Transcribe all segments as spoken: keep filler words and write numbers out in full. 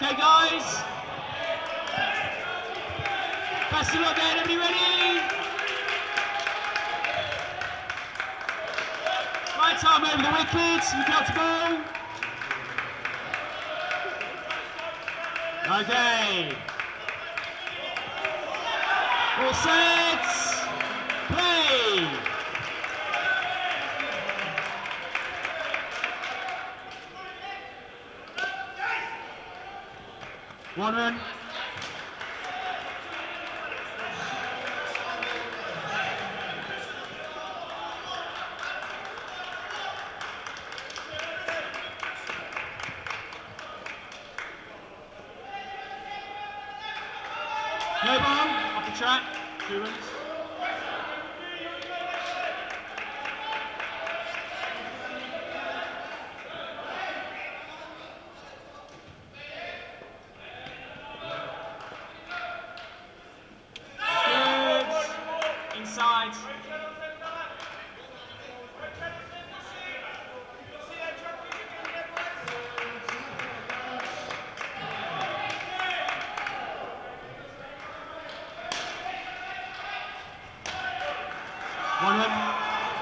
Okay, guys. Best of luck then, everybody ready? Right arm over the wickets, you got to go. Okay. All set. Play. One run. No ball, off the track, two runs. Good. Inside. One run.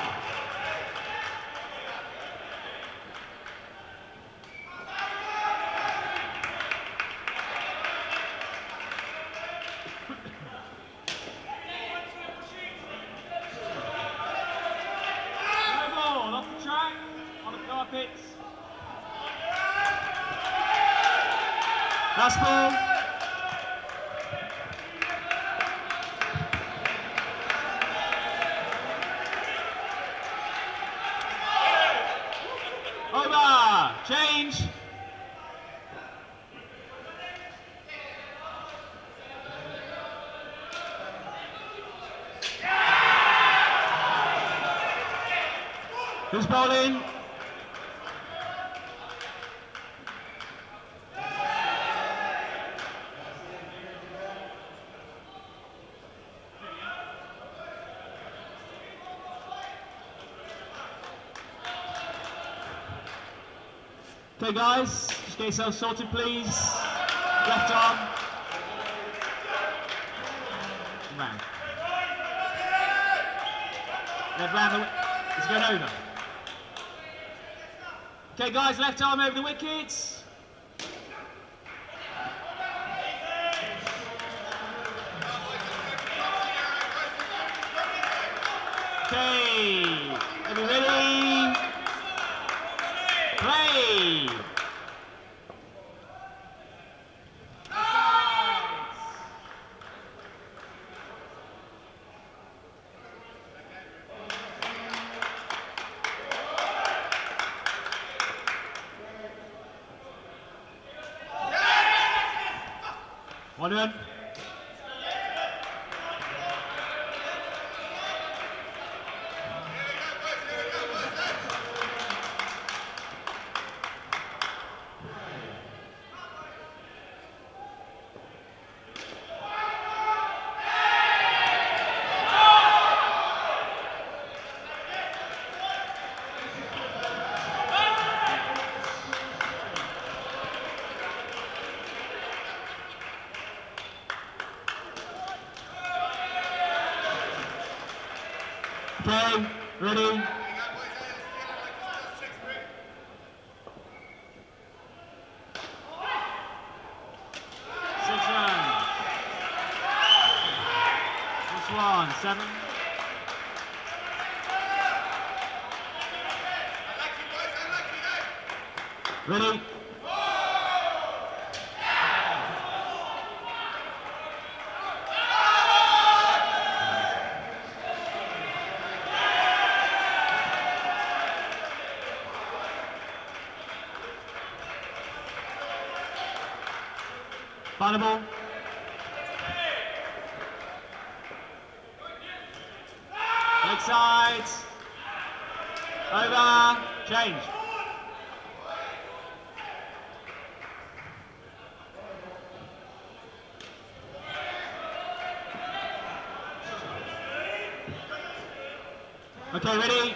No ball, off the track, on the carpets. Last ball. Over. Change. Who's bowling? Okay guys, just get yourselves sorted please. Left arm. Round. Left round the wicket. It's going over. Okay guys, left arm over the wickets. Okay, are we ready? Play! One run. Okay, ready? Six runs. This one, seven. Ready? Final ball. Leg sides. Over. Change. Okay, ready?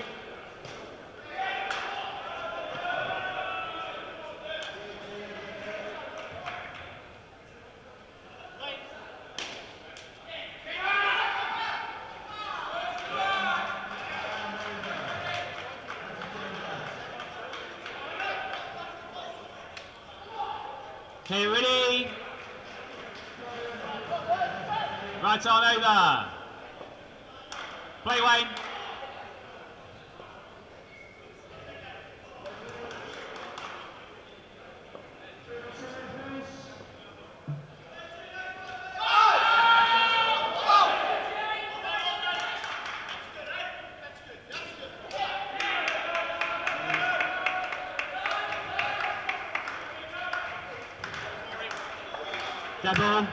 Okay, ready? Right arm over. Play, Wayne. Double.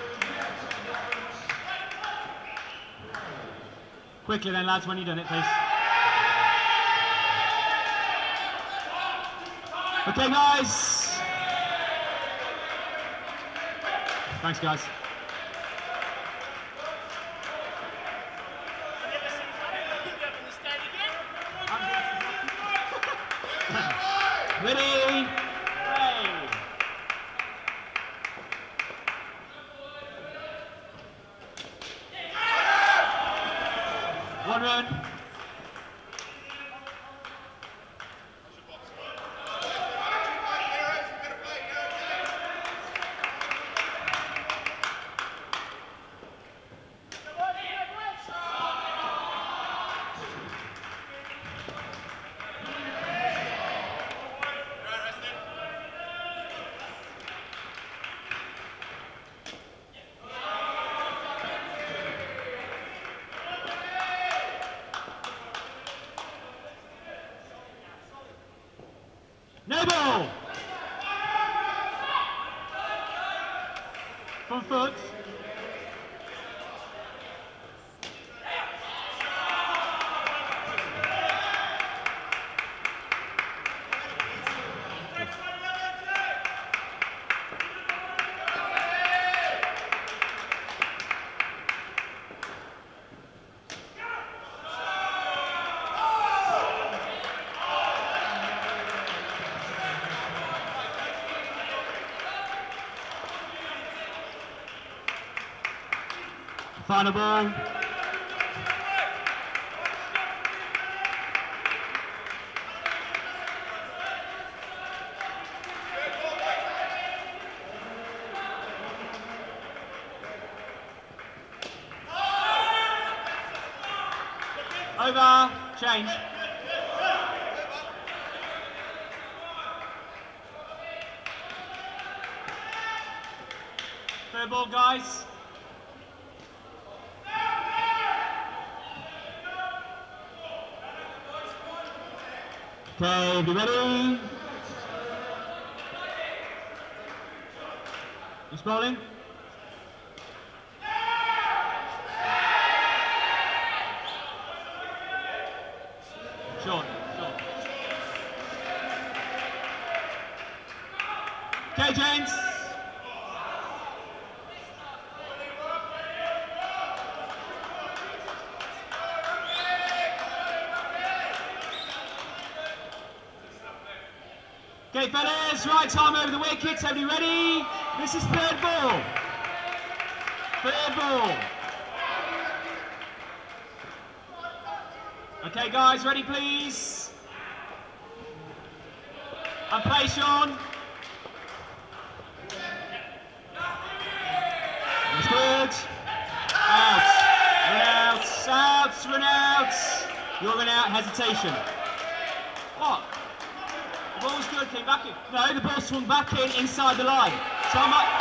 Quickly then, lads, when you've done it, please. Okay, guys. Thanks, guys. Ready? Play. One run. Noble! Front foot. Final ball. Over. Change. Third ball, guys. Okay, be ready. He's bowling. Short, short. Okay, James. Okay, fellas, right arm over the wickets. Everybody ready? This is third ball. Third ball. Okay, guys, ready, please? And play, Sean. That's good. Out. Run out. Out. Run out. You're run out. Hesitation. What? The ball was good. Came back in. No, the ball swung back in inside the line. So I might.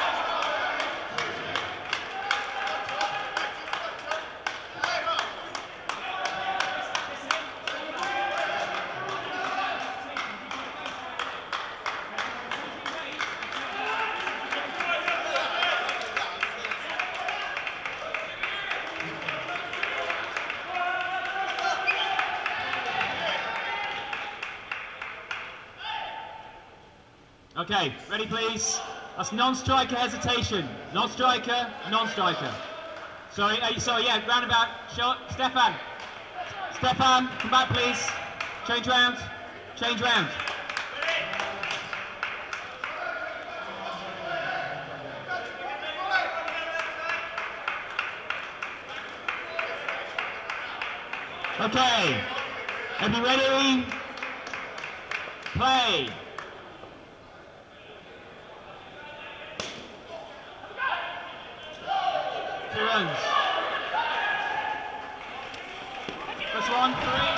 Okay, ready please? That's non-striker hesitation. Non-striker, non-striker. Sorry, uh, sorry, yeah, roundabout. Shot. Stefan. Stefan, come back please. Change round. Change round. Okay. Everybody ready? Two runs. First one, three.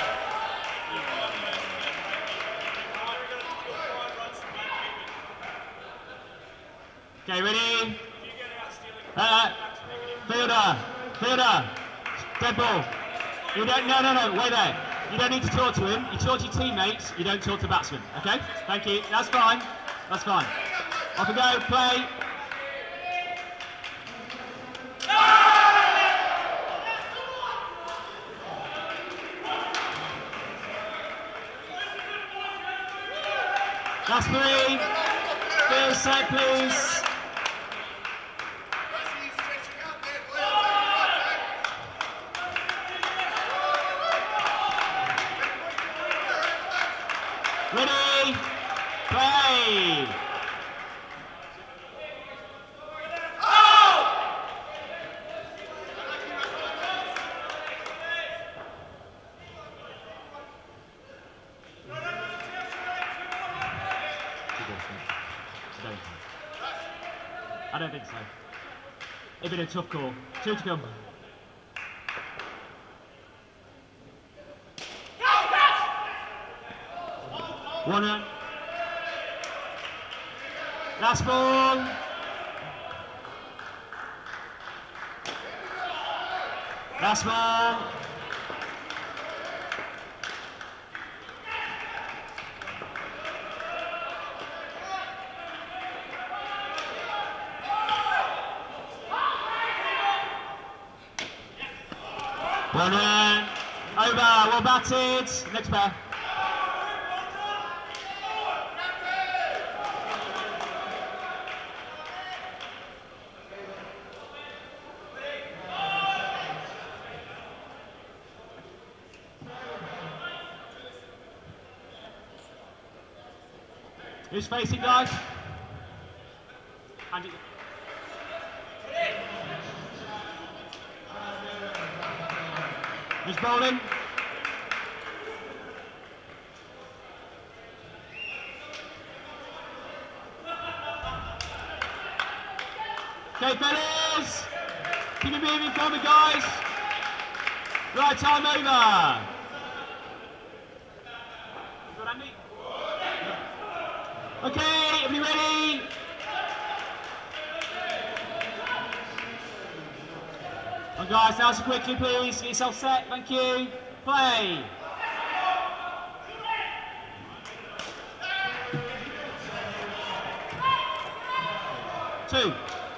Okay, ready? Uh, fielder, fielder, dead ball. You don't, no, no, no, wait there. You don't need to talk to him. You talk to your teammates, you don't talk to batsmen, okay? Thank you, that's fine, that's fine. Off we go, play. That's three. Field set, please. Ready, play. I don't think so. It'd been a tough call. Two to come. One run. Last ball. Last ball. One run. Over. Well batted. Next pair. Who's facing, guys? And who's bowling? Okay, fellas, keep it moving forward, guys. Right, time over. Okay, are we ready? Well, guys, now so quickly, please. Get yourself set. Thank you. Play. Two.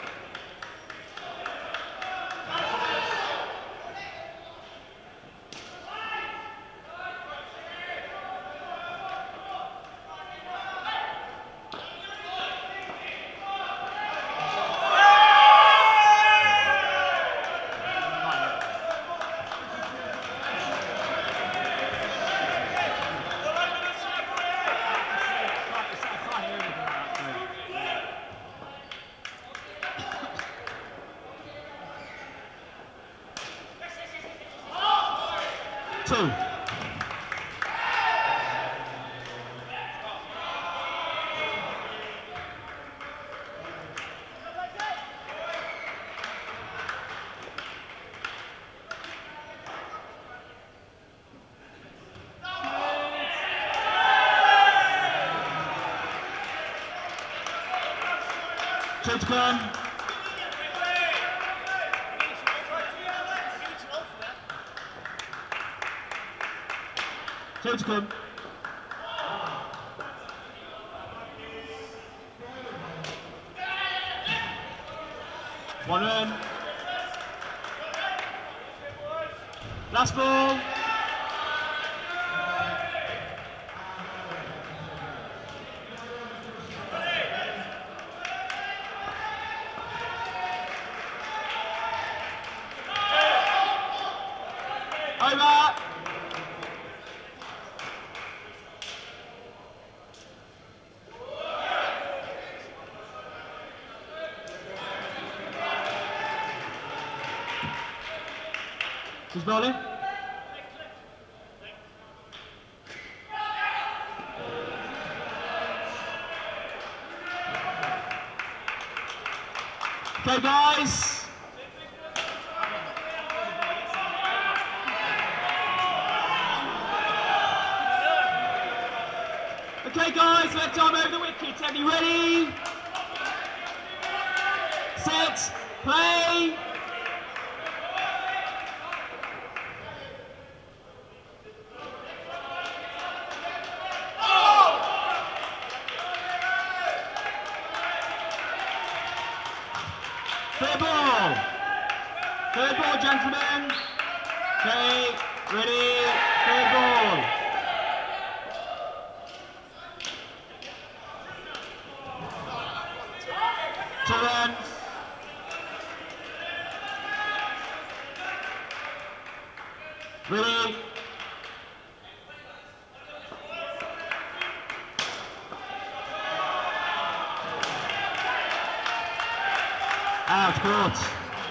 Two. Two to come. Two to come. One run. Last ball. Over. Who's bowling? Okay, guys. Okay guys, left arm over the wicket. Are you ready? Set, play. Third ball. Third ball, gentlemen. Okay, ready, third ball. Two runs. Ready. Out, caught.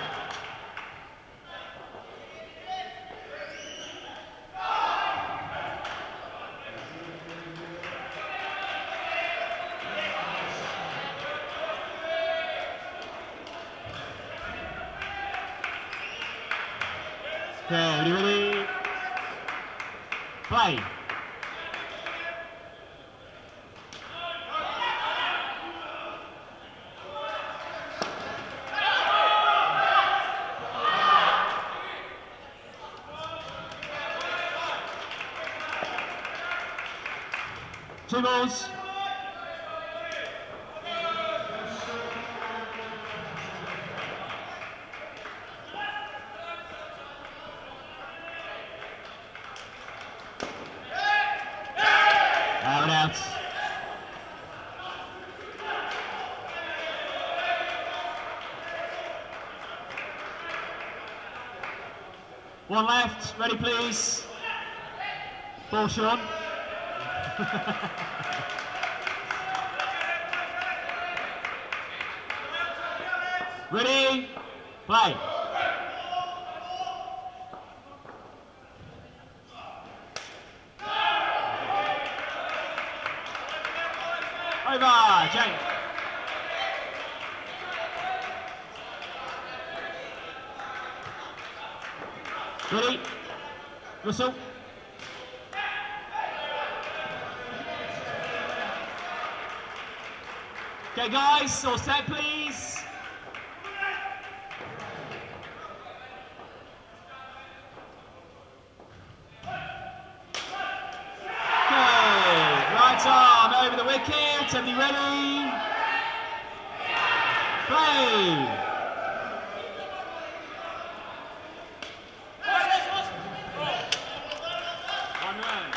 Okay, ready, ready? Play. Two balls. Out and out. One left. Ready, please. Ball, Sean. Ready, play. Over, Jake. Ready, whistle. Okay guys, all set please. Okay, right arm over the wicket, everybody ready? Play! One run.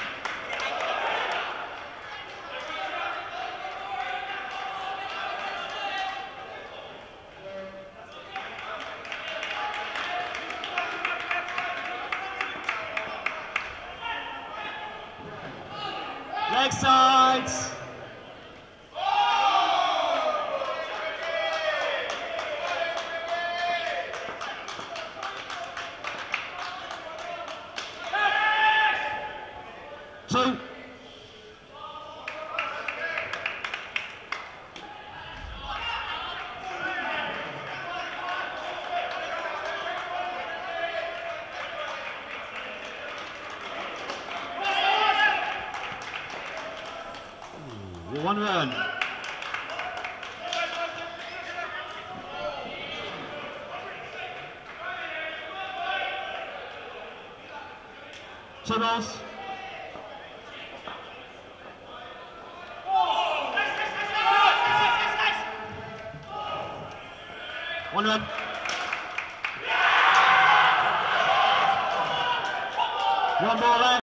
Leg sides. Two. One run. Two balls. One run. One ball left.